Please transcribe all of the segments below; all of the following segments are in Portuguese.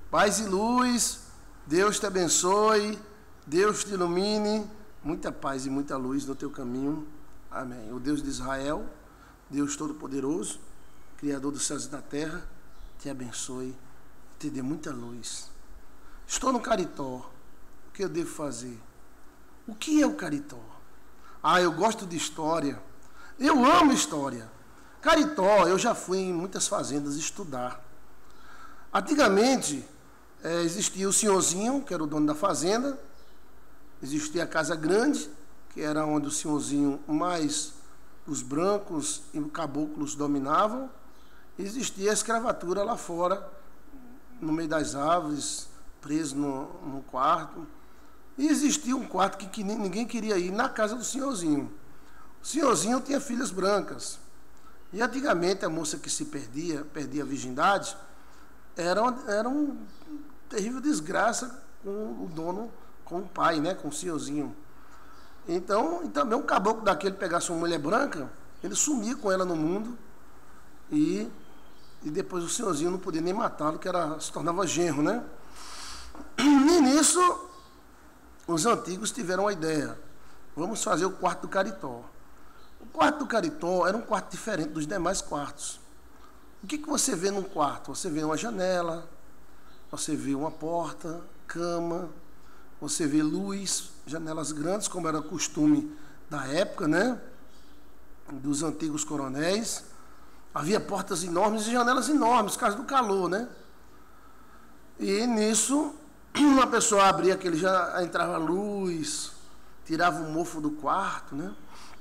Paz e luz, Deus te abençoe, Deus te ilumine, muita paz e muita luz no teu caminho. Amém. O Deus de Israel, Deus Todo-Poderoso, Criador dos céus e da terra, te abençoe, te dê muita luz. Estou no Caritó, o que eu devo fazer? O que é o Caritó? Eu gosto de história, eu amo história. Caritó, eu já fui em muitas fazendas estudar. Antigamente, existia o senhorzinho, que era o dono da fazenda, existia a casa grande, que era onde o senhorzinho mais os brancos e os caboclos dominavam, e existia a escravatura lá fora, no meio das árvores, preso no quarto, e existia um quarto que ninguém queria ir, na casa do senhorzinho. O senhorzinho tinha filhas brancas, e antigamente a moça que se perdia a virgindade, era uma terrível desgraça com o dono, com o pai, né, com o senhorzinho. Então, e também um caboclo daquele pegasse uma mulher branca, ele sumia com ela no mundo, e depois o senhorzinho não podia nem matá-lo, que se tornava genro, né? E nisso, os antigos tiveram uma ideia: vamos fazer o quarto do Caritó. O quarto do Caritó era um quarto diferente dos demais quartos. O que você vê num quarto? Você vê uma janela, você vê uma porta, cama, você vê luz, janelas grandes, como era costume da época, né? Dos antigos coronéis. Havia portas enormes e janelas enormes, por causa do calor, né? E nisso, uma pessoa abria já entrava luz, tirava o mofo do quarto, né?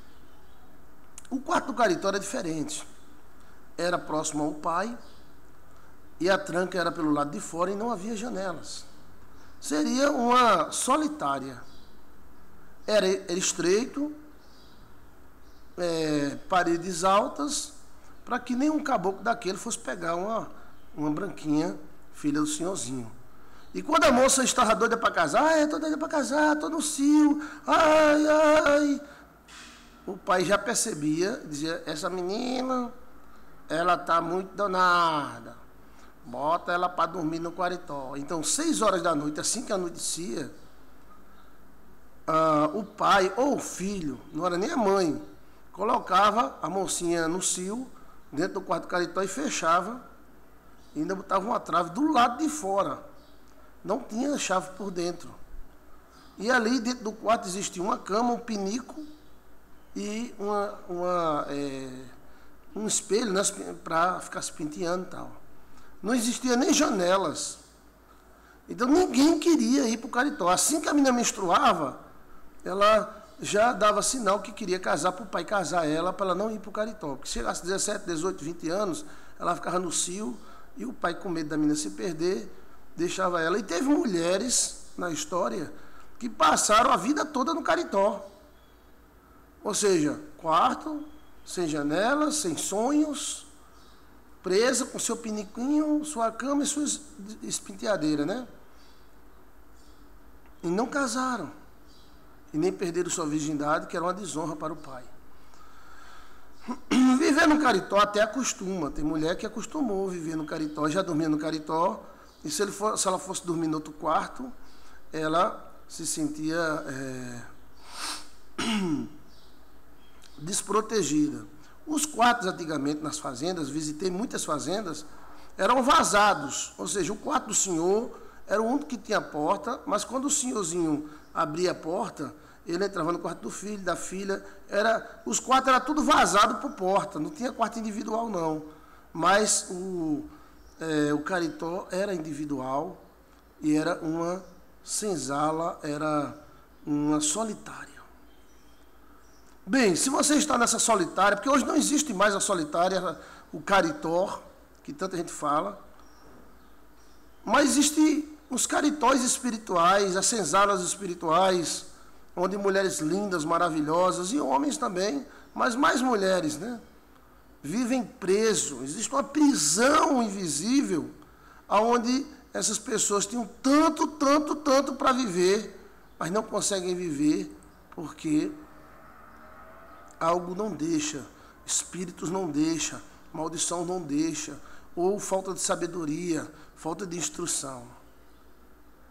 O quarto do Caritó era diferente. Era próximo ao pai, e a tranca era pelo lado de fora e não havia janelas. Seria uma solitária. Era estreito, paredes altas, para que nenhum caboclo daquele fosse pegar uma branquinha, filha do senhorzinho. E quando a moça estava doida para casar, estou doida para casar, estou no cio, ai. O pai já percebia, dizia: essa menina, ela está muito danada, bota ela para dormir no Caritó. Então, 6 horas da noite, assim que anoitecia, o pai ou o filho, não era nem a mãe, colocava a mocinha no cio, dentro do quarto do Caritó, e fechava, e ainda botava uma trave do lado de fora. Não tinha chave por dentro. E ali dentro do quarto existia uma cama, um pinico e um espelho, né, para ficar se penteando e tal. Não existia nem janelas. Então ninguém queria ir para o Caritó. Assim que a menina menstruava, ela já dava sinal que queria casar, para o pai casar ela, para ela não ir para o Caritó. Porque chegasse 17, 18, 20 anos, ela ficava no cio, e o pai, com medo da menina se perder, deixava ela. E teve mulheres na história que passaram a vida toda no Caritó. Ou seja, quarto, sem janelas, sem sonhos, presa com seu piniquinho, sua cama e sua espenteadeira, né? E não casaram. E nem perderam sua virgindade, que era uma desonra para o pai. Viver no Caritó até acostuma. Tem mulher que acostumou viver no Caritó, já dormia no Caritó, e se ela fosse dormir no outro quarto, ela se sentia desprotegida. Os quartos antigamente nas fazendas, visitei muitas fazendas, eram vazados, ou seja, o quarto do senhor era o único que tinha porta, mas quando o senhorzinho abria a porta, ele entrava no quarto do filho, da filha, os quartos eram tudo vazado por porta, não tinha quarto individual não, mas o Caritó era individual e era uma senzala, era uma solitária. Bem, se você está nessa solitária, porque hoje não existe mais a solitária, o Caritó, que tanta gente fala, mas existem os caritóis espirituais, as senzalas espirituais, onde mulheres lindas, maravilhosas, e homens também, mas mais mulheres, né? Vivem presos. Existe uma prisão invisível, onde essas pessoas tinham tanto para viver, mas não conseguem viver, porque algo não deixa, espíritos não deixa, maldição não deixa, ou falta de sabedoria, falta de instrução.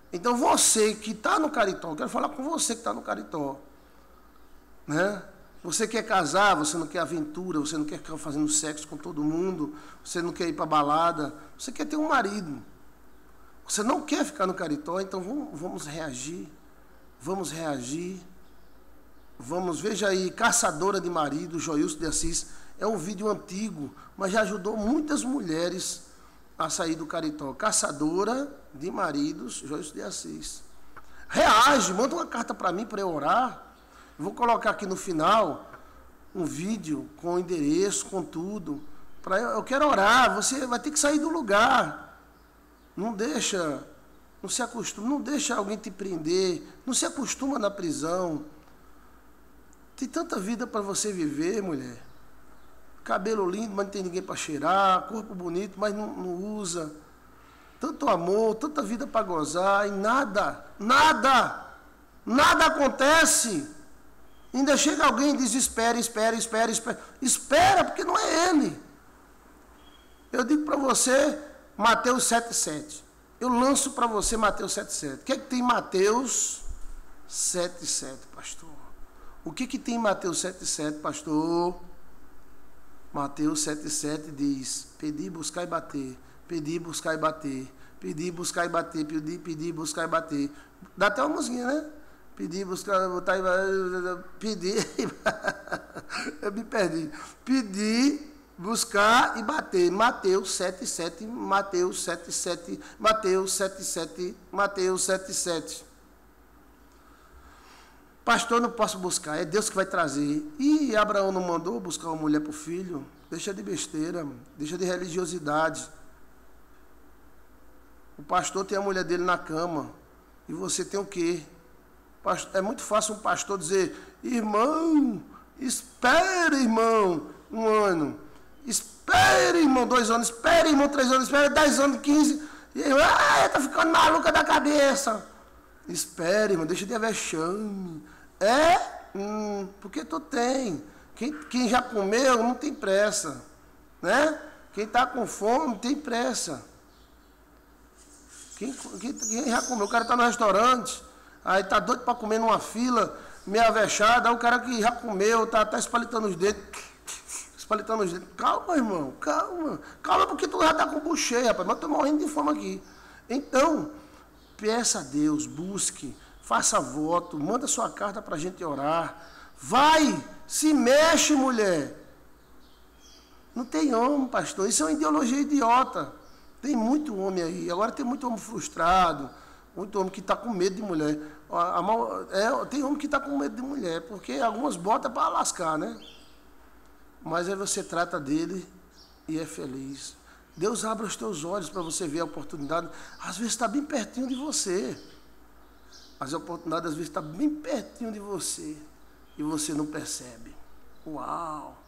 Então você que está no Caritó, eu quero falar com você que está no Caritó, né? Você quer casar, você não quer aventura, você não quer ficar fazendo sexo com todo mundo, você não quer ir para balada, você quer ter um marido. Você não quer ficar no Caritó, então vamos reagir. Vamos reagir. Vamos, veja aí, Caçadora de Marido, Joilson de Assis. É um vídeo antigo, mas já ajudou muitas mulheres a sair do Caritó. Caçadora de Maridos, Joilson de Assis. Reage, manda uma carta para mim para eu orar. Vou colocar aqui no final um vídeo com o endereço, com tudo. Eu quero orar, você vai ter que sair do lugar. Não se acostuma, não deixa alguém te prender, não se acostuma na prisão. Tem tanta vida para você viver, mulher. Cabelo lindo, mas não tem ninguém para cheirar, corpo bonito, mas não usa. Tanto amor, tanta vida para gozar, e nada acontece. Ainda chega alguém e diz, espera, porque não é ele. Eu digo para você, Mateus 7,7. Eu lanço para você Mateus 7,7. O que é que tem Mateus 7,7, pastor? O que tem em Mateus 7,7, pastor? Mateus 7,7 diz, pedir, buscar e bater. Pedir, buscar e bater. Pedir, buscar e bater. Pedir, buscar e bater. Dá até uma musiquinha, né? Pedir, buscar, botar e pedir. Eu me perdi. Pedir, buscar e bater. Mateus 7,7. Mateus 7,7. Mateus 7,7. Mateus 7,7. Pastor, não posso buscar, é Deus que vai trazer. E Abraão não mandou buscar uma mulher para o filho? Deixa de besteira, deixa de religiosidade. O pastor tem a mulher dele na cama. E você tem o quê? É muito fácil um pastor dizer, irmão, espere, irmão, 1 ano. Espere, irmão, 2 anos. Espere, irmão, 3 anos. Espere, 10 anos, 15. E eu, tá ficando maluca da cabeça. Espere, irmão, deixa de vexame. Porque tu tem. Quem já comeu não tem pressa, né? Quem está com fome não tem pressa. Quem já comeu, o cara está no restaurante, aí está doido para comer numa fila, meio avexado, aí o cara que já comeu, está espalitando os dedos. Espalitando os dedos. Calma, irmão, calma. Calma, porque tu já está com o bucho cheio, rapaz, mas eu estou morrendo de fome aqui. Então, peça a Deus, busque, faça voto, manda sua carta para a gente orar. Vai, se mexe, mulher. Não tem homem, pastor, isso é uma ideologia idiota. Tem muito homem aí, agora tem muito homem frustrado, muito homem que está com medo de mulher. Tem homem que está com medo de mulher, porque algumas botam para lascar, né? Mas aí você trata dele e é feliz. Deus abre os teus olhos para você ver a oportunidade. Às vezes está bem pertinho de você. As oportunidades às vezes estão bem pertinho de você. E você não percebe. Uau!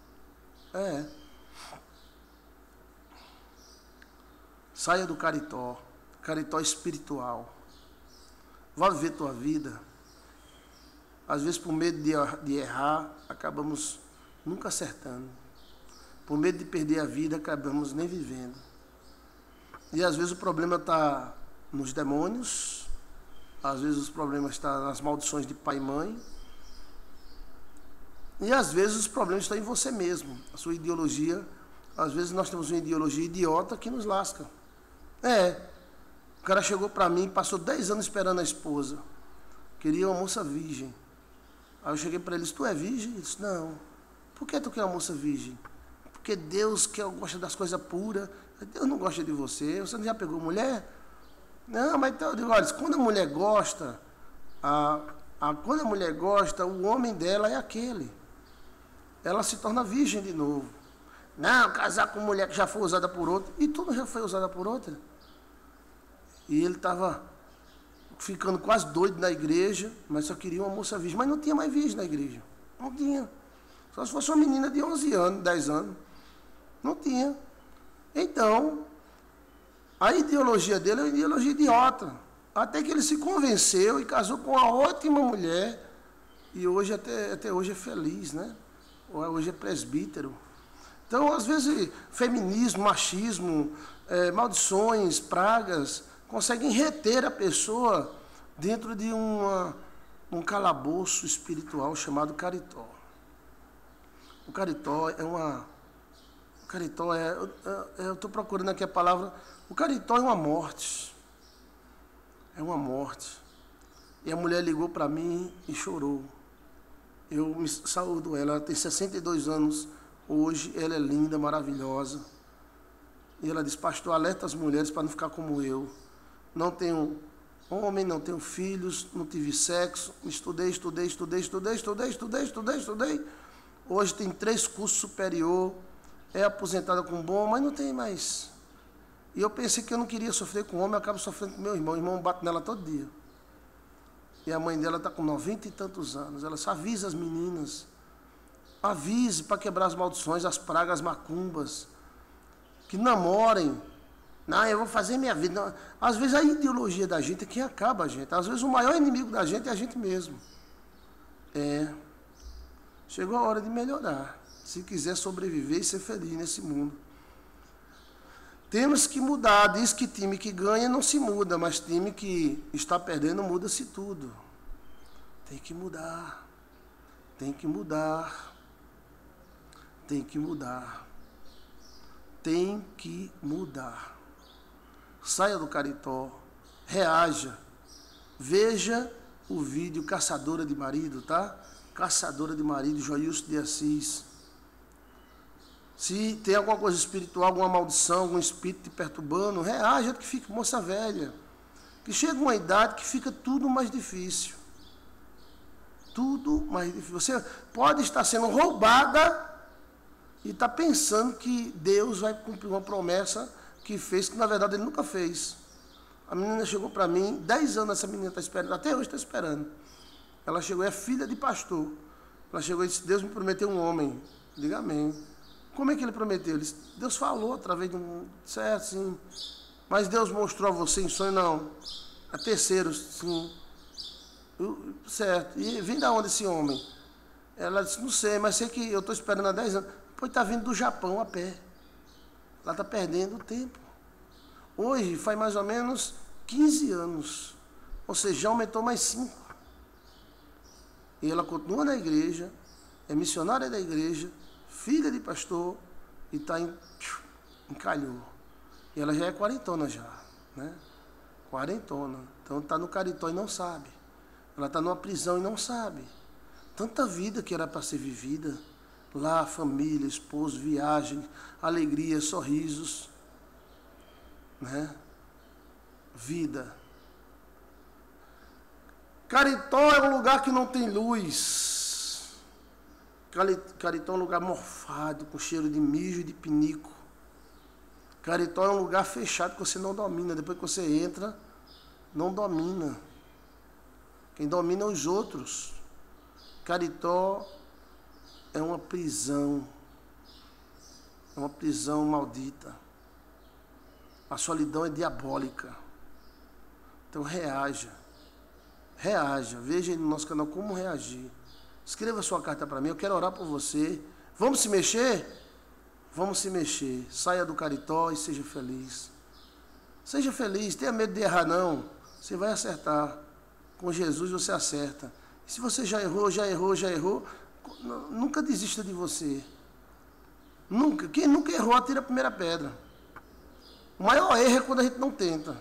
Saia do Caritó. Caritó espiritual. Vá viver tua vida. Às vezes por medo de errar, acabamos nunca acertando. Por medo de perder a vida, acabamos nem vivendo. E às vezes o problema está nos demônios, às vezes os problemas estão nas maldições de pai e mãe, e às vezes os problemas estão em você mesmo, a sua ideologia. Às vezes nós temos uma ideologia idiota que nos lasca. O cara chegou para mim, passou 10 anos esperando a esposa, queria uma moça virgem. Aí eu cheguei para ele, tu é virgem? Ele disse, não. Por que tu quer uma moça virgem? Porque Deus gosta das coisas puras. Deus não gosta de você. Você não já pegou mulher? Não, mas então, eu digo, olha, quando a mulher gosta, quando a mulher gosta, o homem dela é aquele. Ela se torna virgem de novo. Não, casar com mulher que já foi usada por outra. E tu não já foi usada por outra? E ele estava ficando quase doido na igreja, mas só queria uma moça virgem. Mas não tinha mais virgem na igreja. Não tinha. Só se fosse uma menina de 11 anos, 10 anos. Não tinha. Então, a ideologia dele é uma ideologia idiota. Até que ele se convenceu e casou com uma ótima mulher. E hoje, até hoje é feliz, né? Hoje é presbítero. Então, às vezes, feminismo, machismo, maldições, pragas, conseguem reter a pessoa dentro de um calabouço espiritual chamado caritó. O caritó é uma... O caritó é... Eu estou procurando aqui a palavra... O caritó é uma morte. É uma morte. E a mulher ligou para mim e chorou. Eu me saúdo ela tem 62 anos hoje, ela é linda, maravilhosa. E ela disse, pastor, alerta as mulheres para não ficar como eu. Não tenho homem, não tenho filhos, não tive sexo, estudei. Hoje tem 3 cursos superior, é aposentada com bom, mas não tem mais. E eu pensei que eu não queria sofrer com homem, eu acabo sofrendo com meu irmão. O irmão bate nela todo dia. E a mãe dela está com 90 e tantos anos. Ela só avisa as meninas. Avise para quebrar as maldições, as pragas, as macumbas. Que namorem. Não, eu vou fazer minha vida. Não. Às vezes a ideologia da gente é quem acaba a gente. Às vezes o maior inimigo da gente é a gente mesmo. Chegou a hora de melhorar. Se quiser sobreviver e ser feliz nesse mundo. Temos que mudar. Diz que time que ganha não se muda, mas time que está perdendo muda-se tudo. Tem que mudar. Tem que mudar. Tem que mudar. Tem que mudar. Saia do caritó. Reaja. Veja o vídeo Caçadora de Marido, tá? Caçadora de Marido, Joilson de Assis. Se tem alguma coisa espiritual, alguma maldição, algum espírito te perturbando, reaja que fica moça velha. Que chega uma idade que fica tudo mais difícil. Tudo mais difícil. Você pode estar sendo roubada e está pensando que Deus vai cumprir uma promessa que fez, que na verdade Ele nunca fez. A menina chegou para mim, 10 anos essa menina está esperando, até hoje está esperando. Ela chegou, é filha de pastor. Ela chegou e disse, Deus me prometeu um homem. Diga amém. Como é que ele prometeu? Ele disse, Deus falou através de um... Certo, sim. Mas Deus mostrou a você em sonho? Não. A terceiro, sim. Certo. E vem da onde esse homem? Ela disse, não sei, mas sei que eu estou esperando há 10 anos. Pois está vindo do Japão a pé. Ela está perdendo o tempo. Hoje faz mais ou menos 15 anos. Ou seja, já aumentou mais 5. E ela continua na igreja, é missionária da igreja, filha de pastor, e está encalhou. E ela já é quarentona já, né? Quarentona. Então está no caritó e não sabe. Ela está numa prisão e não sabe. Tanta vida que era para ser vivida. Lá, família, esposo, viagem, alegria, sorrisos. Né? Vida. Caritó é um lugar que não tem luz. Caritó é um lugar morfado, com cheiro de mijo e de pinico. Caritó é um lugar fechado que você não domina. Depois que você entra, não domina. Quem domina é os outros. Caritó é uma prisão. É uma prisão maldita. A solidão é diabólica. Então reaja. Reaja. Veja aí no nosso canal como reagir. Escreva sua carta para mim, eu quero orar por você. Vamos se mexer? Vamos se mexer. Saia do caritó e seja feliz. Seja feliz, tenha medo de errar não. Você vai acertar. Com Jesus você acerta. E se você já errou, nunca desista de você. Nunca. Quem nunca errou, atira a primeira pedra. O maior erro é quando a gente não tenta.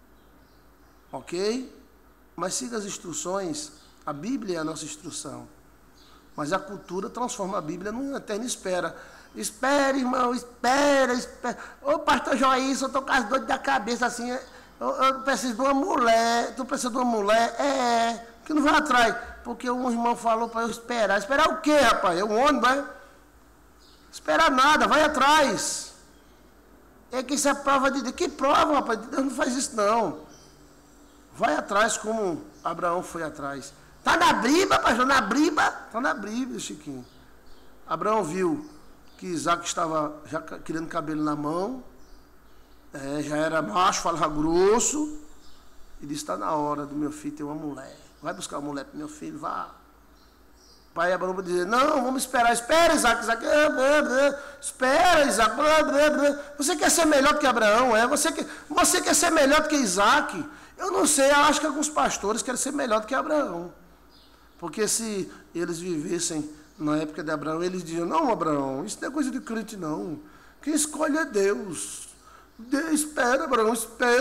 Ok? Mas siga as instruções. A Bíblia é a nossa instrução. Mas a cultura transforma a Bíblia numa eterna espera. Espera, irmão, espera. Ô, pastor Joilson, eu estou com as dores da cabeça assim. Eu preciso de uma mulher. Tu precisa de uma mulher? Que não vai atrás. Porque um irmão falou para eu esperar. Esperar o quê, rapaz? É um ônibus, é? Esperar nada, vai atrás. É que isso é prova de Deus. Que prova, rapaz? Deus não faz isso, não. Vai atrás como Abraão foi atrás. Está na briba, pastor, na briba? Está na briba, Chiquinho. Abraão viu que Isaac estava já criando cabelo na mão, já era macho, falava grosso, e disse, está na hora do meu filho ter uma mulher. Vai buscar uma mulher para meu filho, vá. pai Abraão dizia, não, vamos esperar, espera Isaac, espera Isaac, você quer ser melhor do que Abraão, é? Você quer ser melhor do que Isaac? Eu não sei, eu acho que alguns pastores querem ser melhor do que Abraão, porque se eles vivessem na época de Abraão, eles diziam, não Abraão, isso não é coisa de crente não, quem escolhe é Deus. Espera Abraão.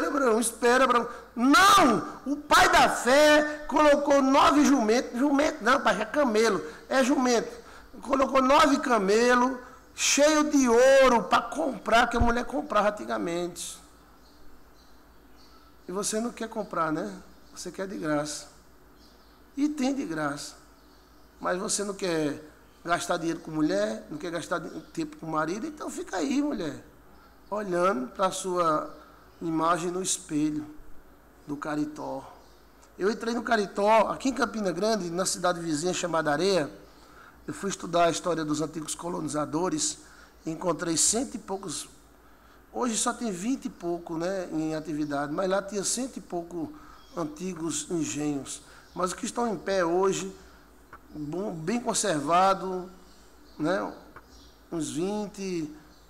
Não! O pai da fé colocou 9 jumentos. Jumento não, pai, é camelo. É jumento. Colocou 9 camelos, cheio de ouro, para comprar, que a mulher comprava antigamente. E você não quer comprar, né? Você quer de graça. E tem de graça. Mas você não quer gastar dinheiro com mulher, não quer gastar tempo com marido, então fica aí, mulher, olhando para a sua imagem no espelho do Caritó. Eu entrei no Caritó, aqui em Campina Grande, na cidade vizinha chamada Areia. Eu fui estudar a história dos antigos colonizadores, encontrei 100 e poucos, hoje só tem 20 e pouco, né, em atividade, mas lá tinha 100 e pouco antigos engenhos. Mas os que estão em pé hoje, bem conservado, né, uns 20,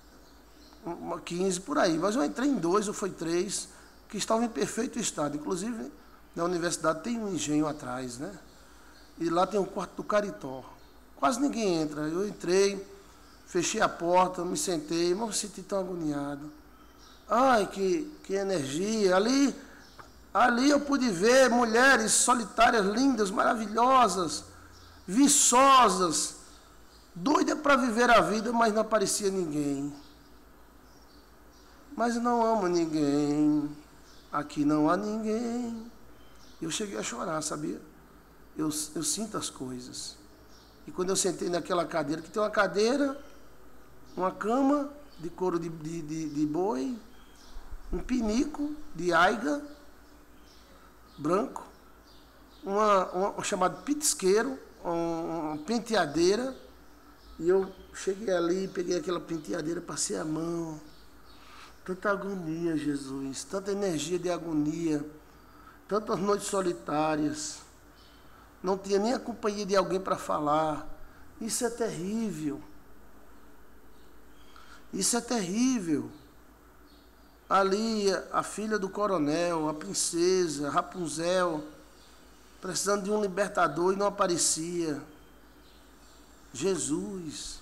15 por aí, mas eu entrei em 2 ou foi 3 que estavam em perfeito estado. Inclusive na universidade tem um engenho atrás, né? E lá tem um quarto do Caritó. Quase ninguém entra. Eu entrei, fechei a porta, me sentei, mas me senti tão agoniado. Ai, que energia! Ali eu pude ver mulheres solitárias, lindas, maravilhosas, viçosas, doidas para viver a vida, mas não aparecia ninguém. Mas não amo ninguém, aqui não há ninguém. Eu cheguei a chorar, sabia? Eu sinto as coisas. E quando eu sentei naquela cadeira, que tem uma cadeira, uma cama de couro de boi, um pinico de aiga branco, um chamado pitisqueiro, uma penteadeira, e eu cheguei ali, peguei aquela penteadeira, passei a mão. Tanta agonia, Jesus, tanta energia de agonia, tantas noites solitárias, não tinha nem a companhia de alguém para falar. Isso é terrível. Isso é terrível. Ali, a filha do coronel, a princesa, Rapunzel, precisando de um libertador e não aparecia. Jesus.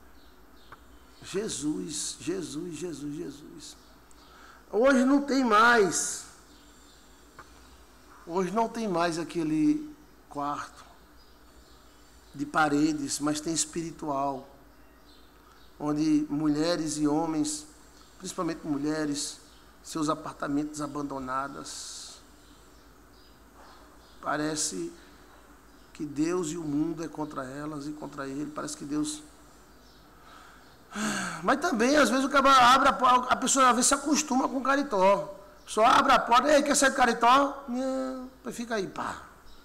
Hoje não tem mais. Hoje não tem mais aquele quarto de paredes, mas tem espiritual, onde mulheres e homens, principalmente mulheres, seus apartamentos abandonados. Parece que Deus e o mundo é contra elas e contra ele. Parece que Deus... Mas também, às vezes, o cara abre a porta, a pessoa às vezes se acostuma com o Caritó. Só abre a porta, ei, quer sair do Caritó? Não, fica aí, pá.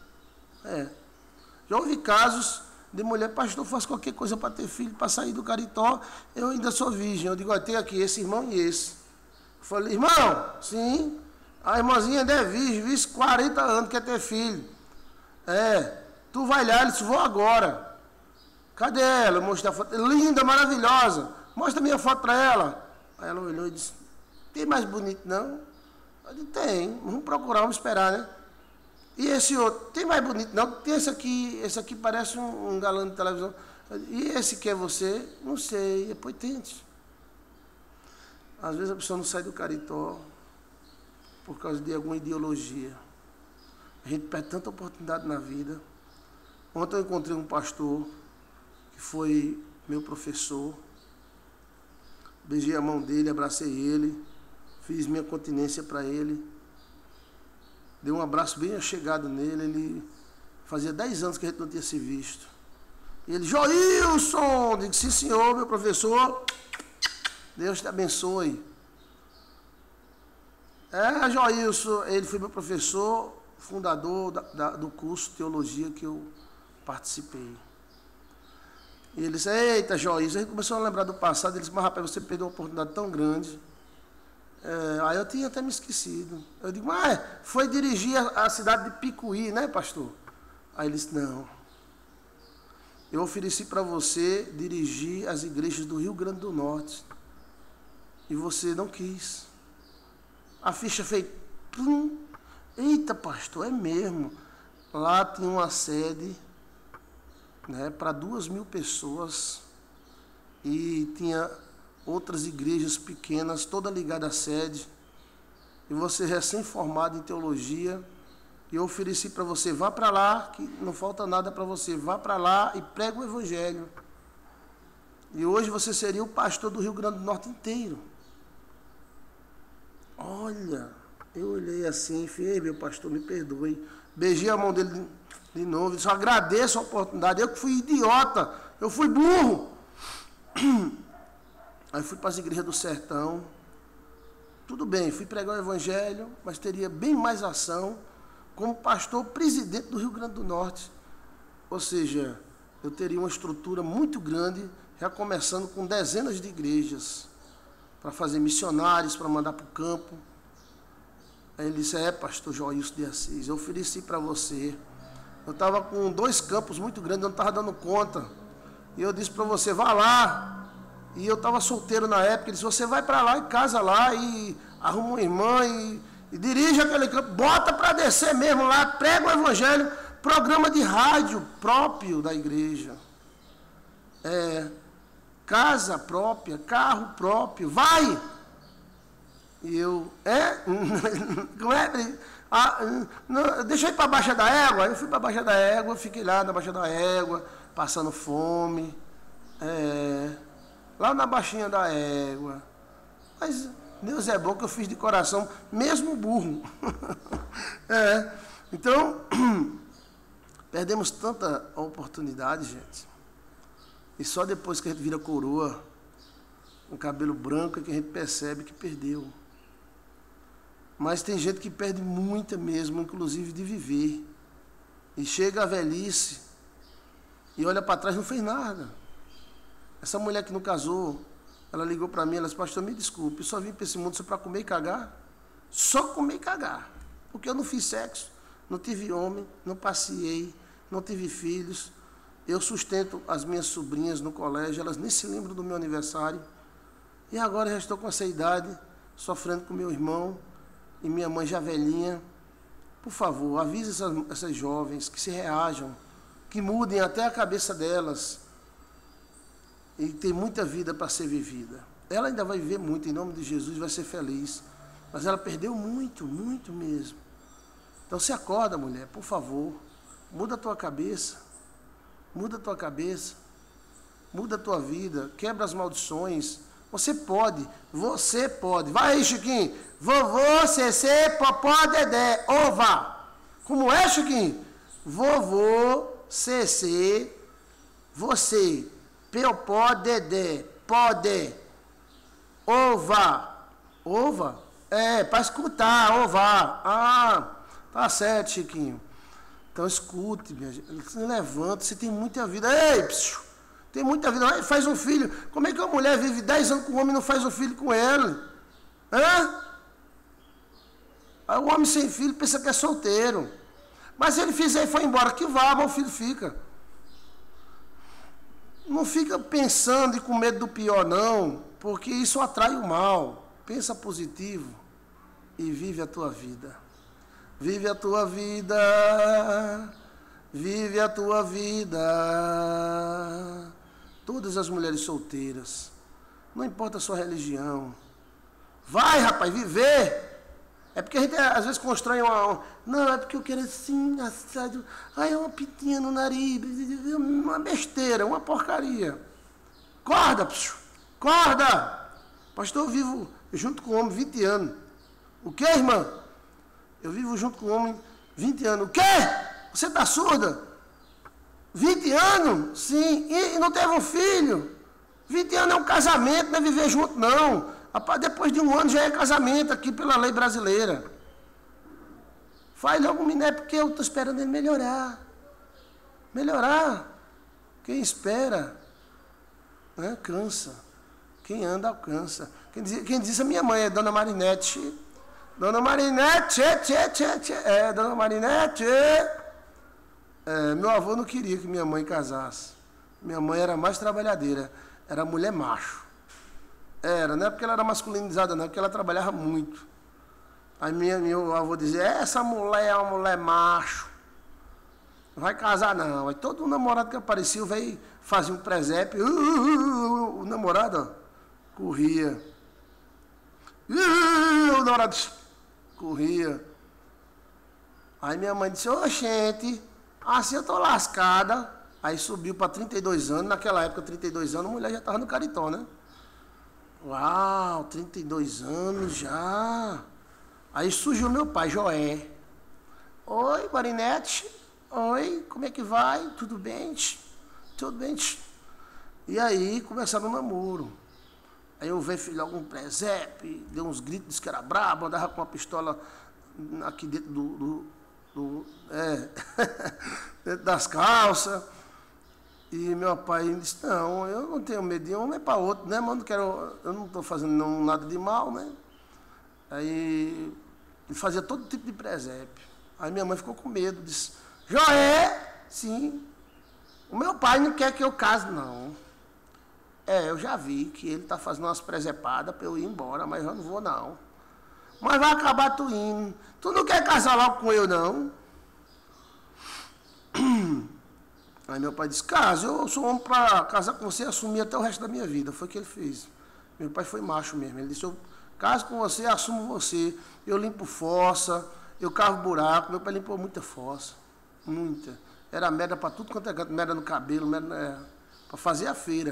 Já houve casos de mulher, pastor, faço qualquer coisa para ter filho, para sair do Caritó, eu ainda sou virgem. Eu digo, tem aqui esse irmão e esse. Eu falei, irmão, sim, a irmãzinha ainda é virgem, 40 anos, quer ter filho. Tu vai lá, ele disse, vou agora. Cadê ela? Eu mostrei a foto, linda, maravilhosa, mostra a minha foto para ela. Aí ela olhou e disse, tem mais bonito não? Eu disse, tem, vamos procurar, vamos esperar, né? E esse outro, tem mais bonito não? Tem esse aqui parece um galã de televisão. E esse que é você? Não sei, depois tente. Às vezes a pessoa não sai do Caritó por causa de alguma ideologia. A gente perde tanta oportunidade na vida. Ontem eu encontrei um pastor que foi meu professor. Beijei a mão dele, abracei ele, fiz minha continência para ele. Dei um abraço bem achegado nele. Ele fazia 10 anos que a gente não tinha se visto. E ele, Joilson! Digo, sim senhor, meu professor, Deus te abençoe. Joilson, ele foi meu professor, fundador do curso de teologia que eu participei. E ele disse, eita Joilson, a gente começou a lembrar do passado. Ele disse, mas rapaz, você perdeu uma oportunidade tão grande. Aí eu tinha até me esquecido. Eu digo, mas foi dirigir a cidade de Picuí, né, pastor? Aí ele disse, não. Eu ofereci para você dirigir as igrejas do Rio Grande do Norte. E você não quis. A ficha fez... Plum. Eita, pastor, é mesmo. Lá tinha uma sede, né, para 2.000 pessoas. E tinha outras igrejas pequenas, toda ligada à sede. E você recém-formado em teologia... E eu ofereci para você, vá para lá, que não falta nada para você, vá para lá e prega o Evangelho. E hoje você seria o pastor do Rio Grande do Norte inteiro. Olha, eu olhei assim e falei, meu pastor, me perdoe. Beijei a mão dele de novo, disse, agradeço a oportunidade, eu que fui idiota, eu fui burro. Aí fui para as igrejas do sertão, tudo bem, fui pregar o Evangelho, mas teria bem mais ação como pastor presidente do Rio Grande do Norte. Ou seja, eu teria uma estrutura muito grande, já começando com dezenas de igrejas, para fazer missionários, para mandar para o campo. Aí ele disse, pastor Joilson de Assis, eu ofereci para você. Eu estava com 2 campos muito grandes, eu não estava dando conta. E eu disse para você, vá lá. E eu estava solteiro na época, ele disse, você vai para lá e casa lá, e arruma uma irmã, e dirige aquele campo, bota para descer mesmo lá, prega o Evangelho, programa de rádio próprio da igreja. Casa própria, carro próprio, vai! E eu, como é? Não, deixa eu ir para a Baixa da Égua. Eu fui para a Baixa da Égua, fiquei lá na Baixa da Égua, passando fome, lá na Baixinha da Égua. Mas Deus é bom que eu fiz de coração, mesmo burro. Então, perdemos tanta oportunidade, gente. E só depois que a gente vira coroa, com cabelo branco, é que a gente percebe que perdeu. Mas tem gente que perde muita mesmo, inclusive de viver. E chega a velhice e olha para trás e não fez nada. Essa mulher que não casou, ela ligou para mim, ela disse, pastor, me desculpe, eu só vim para esse mundo só para comer e cagar. Só comer e cagar. Porque eu não fiz sexo, não tive homem, não passeei, não tive filhos. Eu sustento as minhas sobrinhas no colégio, elas nem se lembram do meu aniversário. E agora eu já estou com essa idade, sofrendo com meu irmão e minha mãe já velhinha. Por favor, avise essas jovens que se reajam, que mudem até a cabeça delas. E tem muita vida para ser vivida. Ela ainda vai viver muito, em nome de Jesus, vai ser feliz. Mas ela perdeu muito, muito mesmo. Então se acorda, mulher, por favor. Muda a tua cabeça. Muda a tua cabeça. Muda a tua vida. Quebra as maldições. Você pode. Você pode. Vai aí, Chiquinho. Vovô, Cecê, Popó, Dedé. Ova. Como é, Chiquinho? Vovô, Cecê, você. Popó, Dedé. Pode. Ova. Ova? Para escutar. Ova. Ah, tá certo, Chiquinho. Então escute, minha gente. Se levanta, você tem muita vida. Ei, psiu, tem muita vida. Vai, faz um filho. Como é que uma mulher vive 10 anos com um homem e não faz um filho com ele? Aí o homem sem filho pensa que é solteiro. Mas se ele fizer e for embora, que vá, mas o filho fica. Não fica pensando e com medo do pior, não, porque isso atrai o mal. Pensa positivo e vive a tua vida. Vive a tua vida. Vive a tua vida. Todas as mulheres solteiras, não importa a sua religião. Vai, rapaz, viver. É porque a gente às vezes constrói não, é porque eu quero assim, assado. Ai, é uma pitinha no nariz, uma besteira, uma porcaria. Acorda, psiu, acorda. Pastor, eu vivo junto com o homem 20 anos. O quê, irmã? Eu vivo junto com o homem 20 anos. O quê? Você está surda? 20 anos? Sim. E não teve um filho? 20 anos é um casamento, não é viver junto, não. Depois de 1 ano já é casamento aqui pela lei brasileira. Faz logo um miné, porque eu estou esperando ele melhorar. Melhorar. Quem espera, né, cansa. Quem anda, alcança. Quem diz a minha mãe é Dona Marinete. Dona Marinete, Dona Marinete. Meu avô não queria que minha mãe casasse. Minha mãe era mais trabalhadeira, era mulher macho. Era, não é porque ela era masculinizada, não, é porque ela trabalhava muito. Aí meu avô dizia, essa mulher é uma mulher macho. Não vai casar não. Aí todo namorado que aparecia, veio fazia um presépio. O namorado, ó, corria. O namorado corria. Aí minha mãe disse, ô gente, assim eu tô lascada. Aí subiu para 32 anos, naquela época 32 anos, a mulher já estava no Caritó, né? Uau, 32 anos já. Aí surgiu meu pai, Joé. Oi, Marinete. Oi, como é que vai? Tudo bem? Tudo bem? E aí começaram o namoro. Aí eu veio logo um presépio, deu uns gritos, disse que era brabo, andava com uma pistola aqui dentro dentro das calças. E meu pai disse, não, eu não tenho medo de um, é para outro, né? Mas eu não estou fazendo nada de mal, né? Aí ele fazia todo tipo de presépio. Aí minha mãe ficou com medo, disse, Joé, sim, o meu pai não quer que eu case, não. Eu já vi que ele está fazendo umas presepadas para eu ir embora, mas eu não vou, não. Mas vai acabar tu indo. Tu não quer casar logo com eu, não? Aí meu pai disse, casa, eu sou homem para casar com você e assumir até o resto da minha vida. Foi o que ele fez. Meu pai foi macho mesmo. Ele disse, eu caso com você, assumo você. Eu limpo fossa, eu cavo buraco. Meu pai limpou muita fossa. Muita. Era merda para tudo quanto é canto. Merda no cabelo, merda para fazer a feira.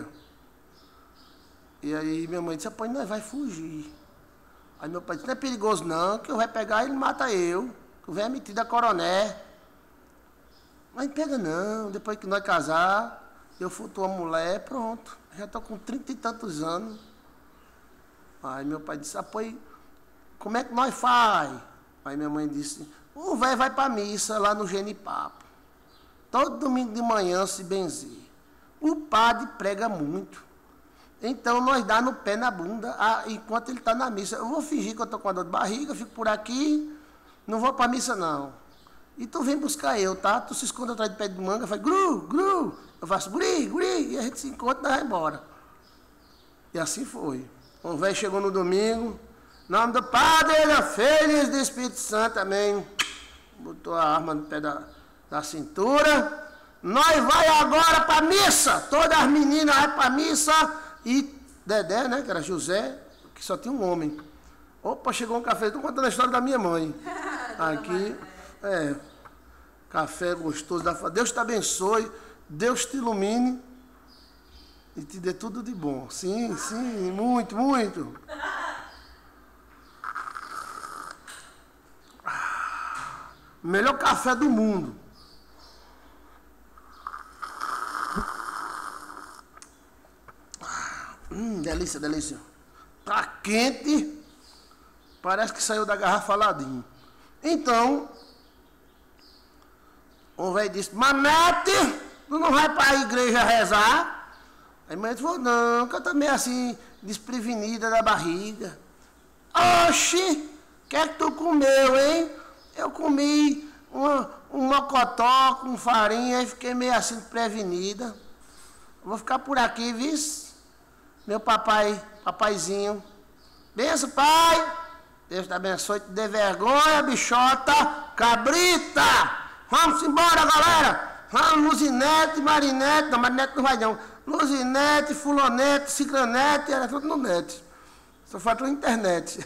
E aí minha mãe disse, rapaz, nós vai fugir. Aí meu pai disse, não é perigoso não, que eu vai pegar e ele mata eu. Que eu venho metido a coroné. Mas não pega não, depois que nós casar, eu fui tua mulher, pronto. Já estou com 30 e tantos anos. Aí meu pai disse, rapaz, como é que nós faz? Aí minha mãe disse, o velho vai para a missa lá no Genipapo. Todo domingo de manhã se benzer. O padre prega muito. Então nós dá no pé na bunda enquanto ele está na missa. Eu vou fingir que eu estou com a dor de barriga, fico por aqui, não vou para a missa não. E tu vem buscar eu, tá? Tu se esconde atrás de pé de manga, faz gru, gru. Eu faço guri, guri, e a gente se encontra e nós vamos embora. E assim foi. O velho chegou no domingo, em nome do Padre, da Filha e do Espírito Santo, amém. Botou a arma no pé da cintura. Nós vai agora para a missa. Todas as meninas vão para a missa. E Dedé, né, que era José, que só tinha um homem. Opa, chegou um café. Estou contando a história da minha mãe. Aqui, café gostoso. Deus te abençoe, Deus te ilumine e te dê tudo de bom. Sim, sim, muito, muito. Melhor café do mundo. Delícia, delícia. Tá quente. Parece que saiu da garrafa Aladim. Então, o velho disse, Manete, tu não vai para a igreja rezar? Aí a mãe falou, não, que eu tô meio assim, desprevenida da barriga. Oxi, o que é que tu comeu, hein? Eu comi um mocotó com farinha e fiquei meio assim prevenida. Vou ficar por aqui, viu? Meu papaizinho. Benção, pai. Deus te abençoe, te dê vergonha, bichota, cabrita. Vamos embora, galera. Vamos, Luzinete, Marinete. Não, Marinete não vai não. Luzinete, Fulonete, Cicranete, era tudo no net. Só faltou internet.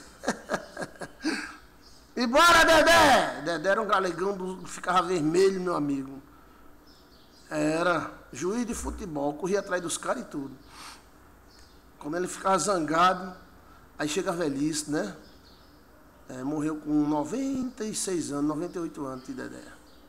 E bora, Dedé! Dedé era um galegão, ficava vermelho, meu amigo. Era juiz de futebol, corria atrás dos caras e tudo. Quando ele ficava zangado, aí chega a velhice, né? Morreu com 96 anos, 98 anos, de Dedé.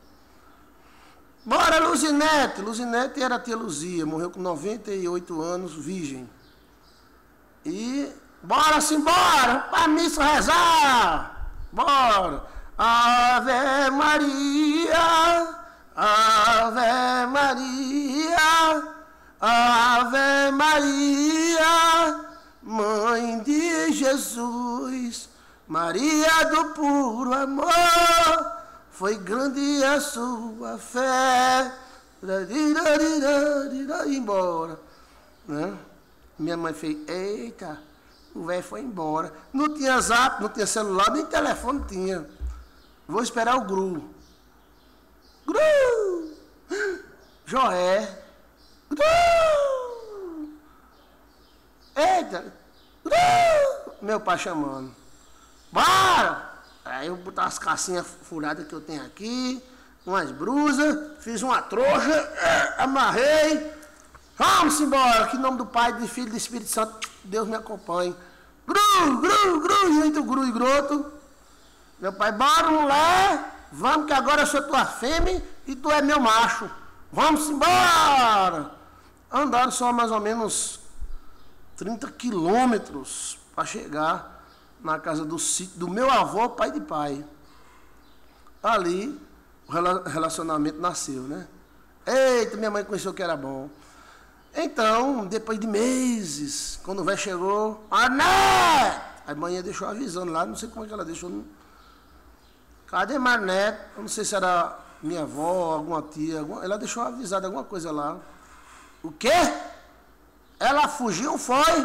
Bora, Luzinete! Luzinete era a tia Luzia, morreu com 98 anos, virgem. E bora-se embora, para a missa rezar! Bora! Ave Maria, Ave Maria, Ave Maria, Mãe de Jesus, Maria do puro amor, foi grande a sua fé, E embora. Né? Minha mãe fez, eita, o velho foi embora. Não tinha zap, não tinha celular, nem telefone tinha. Vou esperar o Gru. Gru! Joé. Gru! Eita! Gru! Meu pai chamando. Bora! Aí eu botar as calcinhas furadas que eu tenho aqui, umas brusas, fiz uma trouxa, amarrei. Vamos embora, que em nome do Pai, do Filho e do Espírito Santo, Deus me acompanhe. Gru, gru, gru, e entre o gru e groto. Meu pai, bora, mulher, vamos que agora eu sou tua fêmea e tu é meu macho. Vamos embora. Andaram só mais ou menos 30 quilômetros para chegar na casa do sítio do meu avô, pai de pai. Ali o relacionamento nasceu, né? Eita, minha mãe conheceu que era bom. Então, depois de meses, quando o velho chegou, Marnete! A mãe deixou avisando lá, não sei como é que ela deixou. Cadê Marnete? Eu não sei se era minha avó, alguma tia, ela deixou avisado alguma coisa lá. O quê? Ela fugiu, foi?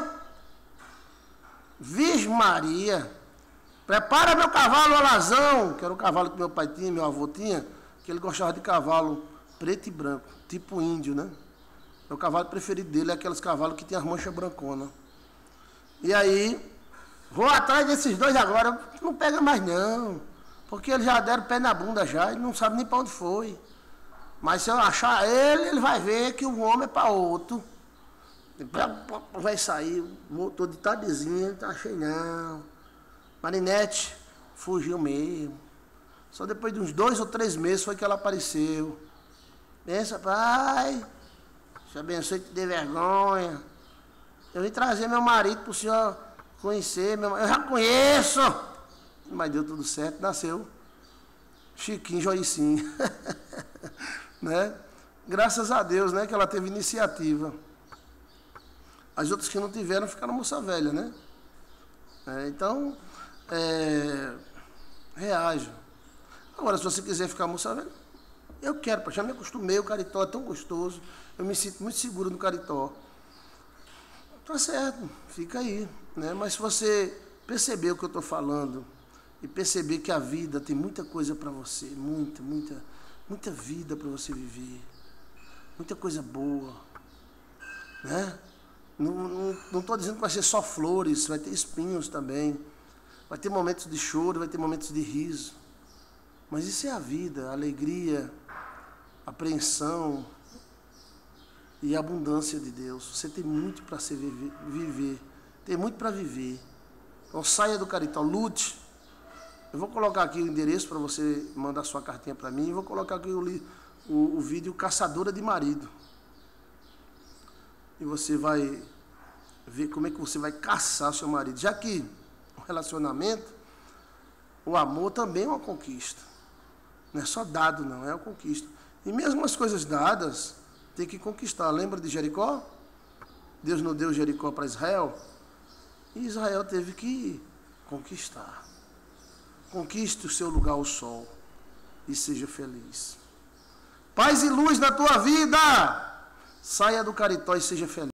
Virgem Maria, prepara meu cavalo alazão, que era o cavalo que meu pai tinha, meu avô tinha, que ele gostava de cavalo preto e branco, tipo índio, né? O cavalo preferido dele é aqueles cavalos que tem as manchas branconas. E aí, vou atrás desses dois agora, não pega mais não, porque eles já deram pé na bunda já, ele não sabe nem para onde foi. Mas se eu achar ele, ele vai ver que o homem é para outro. Vai sair, voltou de tardezinha, não achei não. Marinete fugiu mesmo. Só depois de uns 2 ou 3 meses foi que ela apareceu. Pensa, pai, te abençoe e te dê vergonha. Eu vim trazer meu marido para o senhor conhecer. Eu já conheço. Mas deu tudo certo, nasceu Chiquinho Joicinho. Né? Graças a Deus, né, que ela teve iniciativa. As outras que não tiveram ficaram moça velha, né? Então, reaja. Agora, se você quiser ficar moça velha, eu quero, já me acostumei, o Caritó é tão gostoso, eu me sinto muito seguro no Caritó. Tá certo, fica aí, né? Mas se você perceber o que eu estou falando e perceber que a vida tem muita coisa para você, muita vida para você viver, muita coisa boa, né? Não estou dizendo que vai ser só flores, vai ter espinhos também, vai ter momentos de choro, vai ter momentos de riso, mas isso é a vida, a alegria, a apreensão e a abundância de Deus. Você tem muito para viver, tem muito para viver. Então saia do Caritó, lute. Eu vou colocar aqui o endereço para você mandar sua cartinha para mim, e vou colocar aqui o vídeo Caçadora de Marido. E você vai ver como é que você vai caçar seu marido. Já que o relacionamento, o amor também é uma conquista. Não é só dado, não, é uma conquista. E mesmo as coisas dadas, tem que conquistar. Lembra de Jericó? Deus não deu Jericó para Israel? E Israel teve que conquistar. Conquiste o seu lugar ao sol e seja feliz. Paz e luz na tua vida! Saia do Caritó e seja feliz.